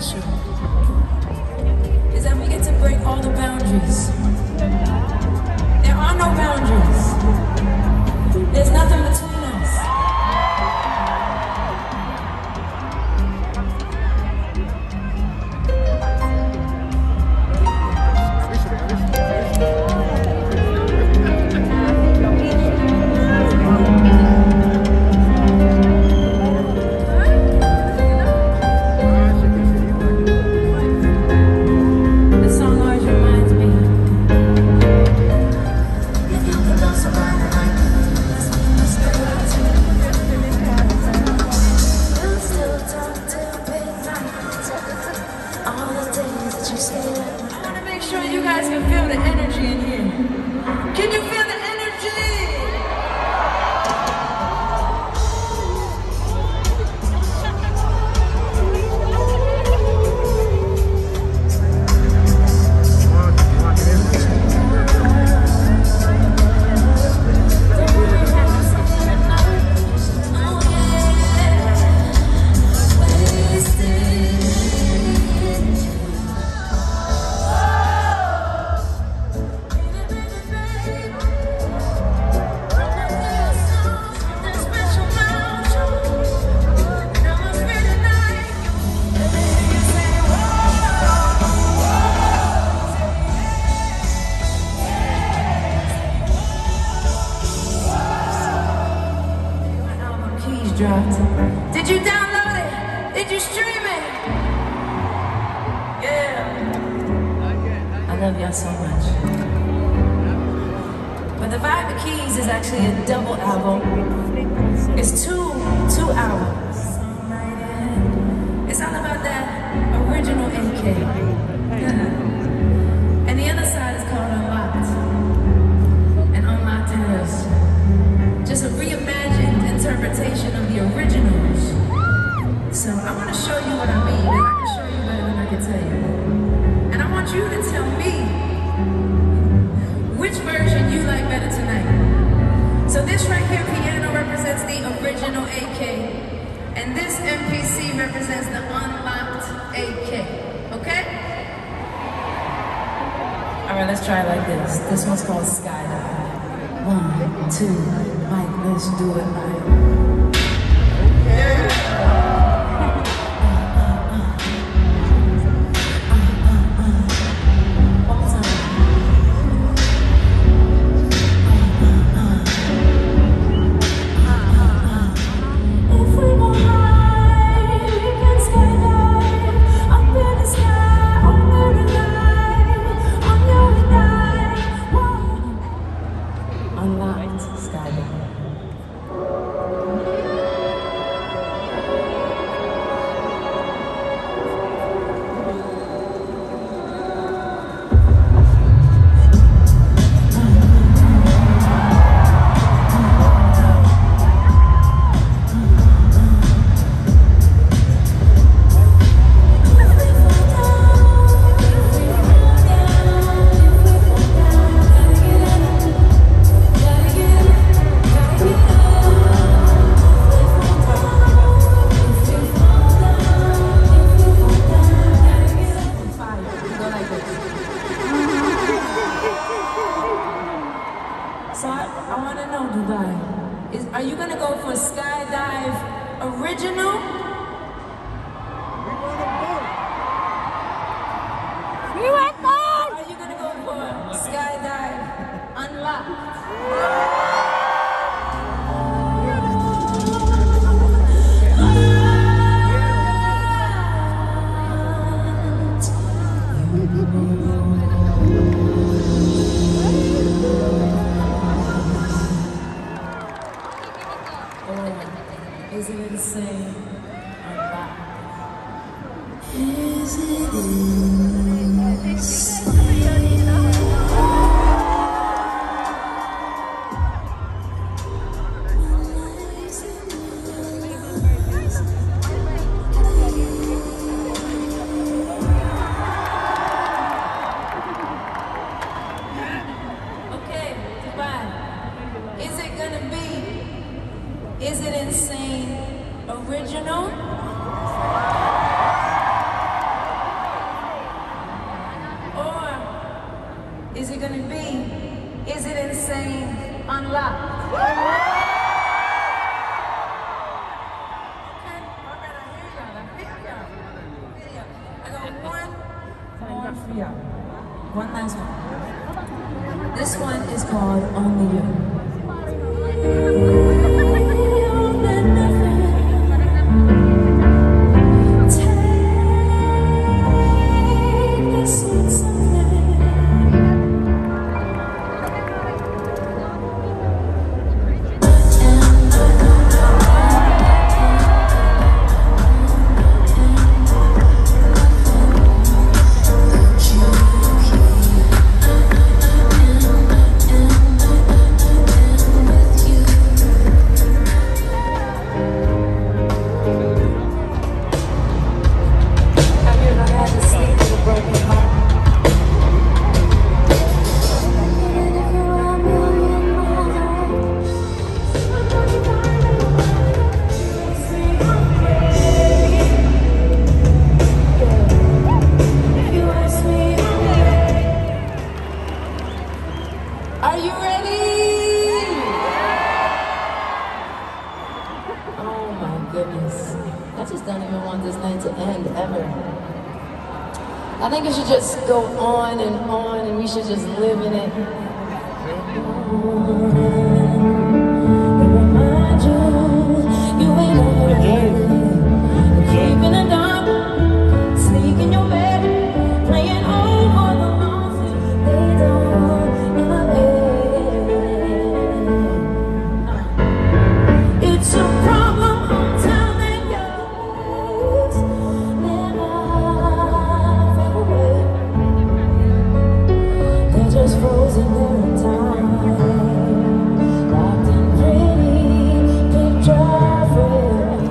special is that we get to break all the boundaries. There are no boundaries. There's nothing between us. Dropped. Did you download it? Did you stream it? Yeah. I love y'all so much. But the Vibe of Keys is actually a double album. It's two albums. It's all about that original AK. And the other side is called Unlocked. And Unlocked is just a reimagined interpretation of the originals. So I want to show you what I mean, and I can show you better than I can tell you. And I want you to tell me which version you like better tonight. So this right here, piano, represents the original AK, and this MPC represents the unlocked AK, okay? Alright, let's try it like this. This one's called Skydive. 1, 2, Mike, let's do it, Mike. So I want to know, Dubai, are you going to go for Skydive original? We went on! Are you going to go for Skydive Unlocked? Isn't it insane? Is it okay, Dubai. Is it gonna be? Is it insane? Original? it gonna be? Is it Insane Unlocked? Okay, all right, I hear y'all. I got one more for y'all. One last one. This one is called Only You. Are you ready? Oh my goodness. I just don't even want this night to end ever. I think it should just go on and we should just live in it. Remind you ain't over. Keeping it dark, sneak in your bed, playing over the losses they don't. It's a problem I'm telling you. Never fade away. They're just frozen there in time, locked in pretty picture frames.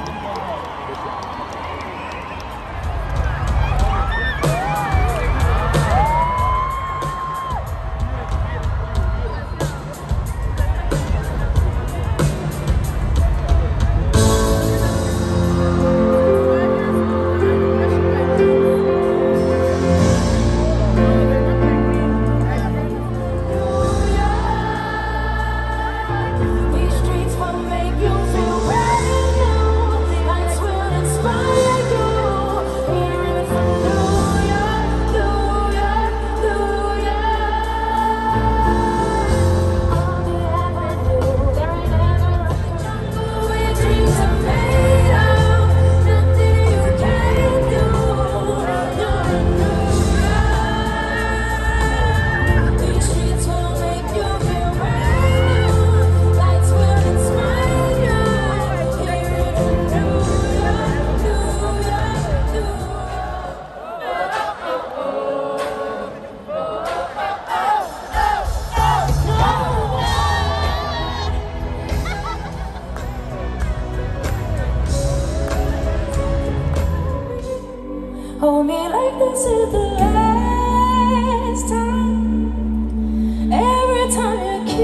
Hold me like this is the last time. Every time you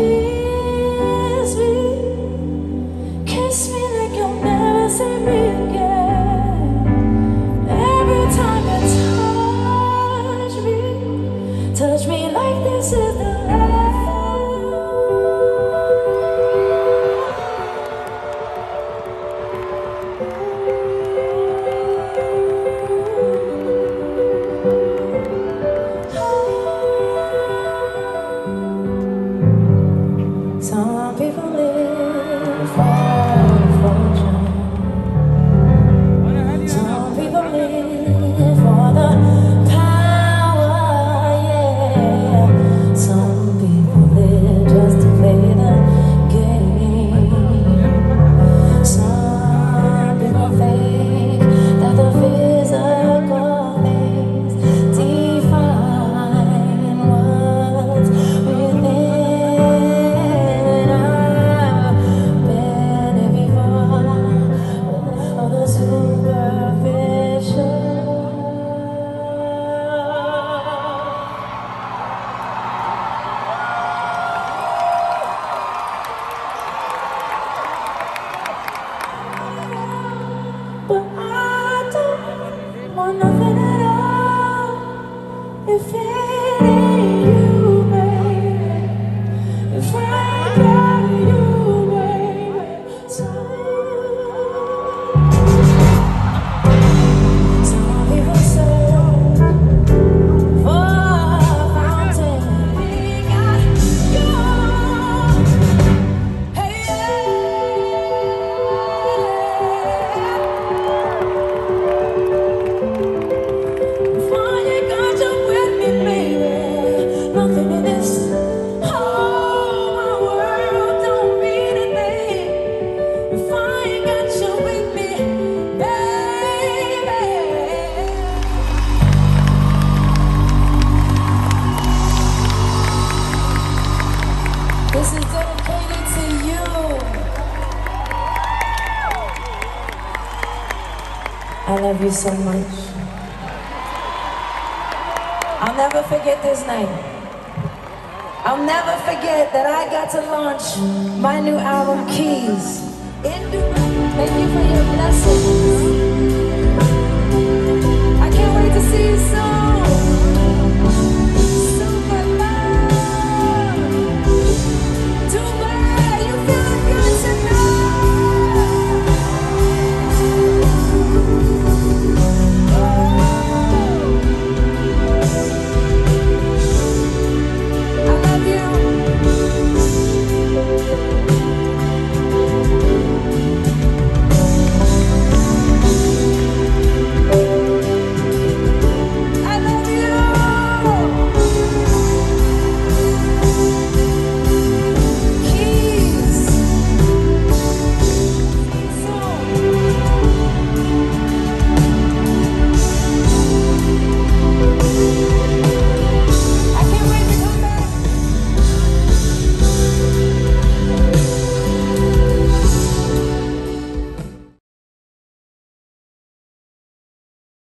kiss me like you'll never see me again. Every time you touch me like this is the last. Some people live for fortune. Some people live for the power, yeah. Some people live just to play the game. Some people think that the physical things define what's within. But I don't want nothing at all if it ain't you. you so much. I'll never forget this night. I'll never forget that I got to launch my new album, Keys, in Dubai. Thank you for your blessings.